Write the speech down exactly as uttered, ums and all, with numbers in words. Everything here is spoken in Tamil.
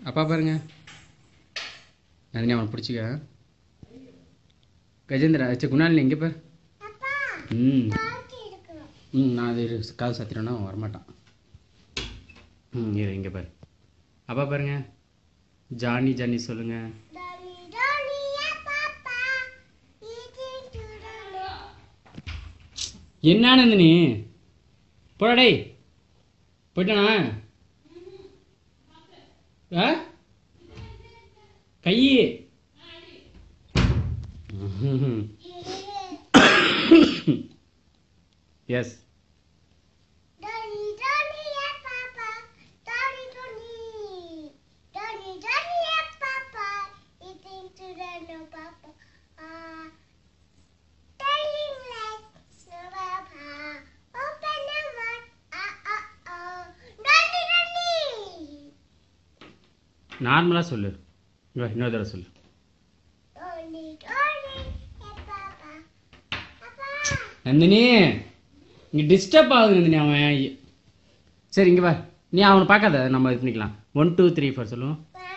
அப்பா பாருங்க. நந்தினி அவனை பிடிச்சிக்க. கஜேந்திரா சரி குணாலினி எங்கே பார். ம் ம் நான் அது காது சாத்திரேன்னா அவன் வரமாட்டான். ம் இரு இங்கே பாரு. அப்பா பாருங்க. ஜானி ஜானி சொல்லுங்க. என்ன நந்தினி போடா டேய் போயிட்டானா ஆ கை எஸ் நார்மலாக சொல்லு. இன்னொரு தடவை சொல்லு. நந்தினி இங்கே டிஸ்டர்ப் ஆகுது நந்தினி அவன். சரி இங்கே வா. நீ அவனை பார்க்காத, நம்ம இது பண்ணிக்கலாம். ஒன் டூ த்ரீ ஃபோர் சொல்லுவோம்.